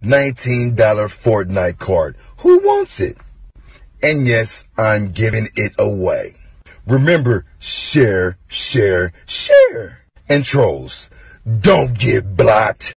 $19 Fortnite card. Who wants it? And yes, I'm giving it away. Remember, share, share, share. And trolls, don't get blocked.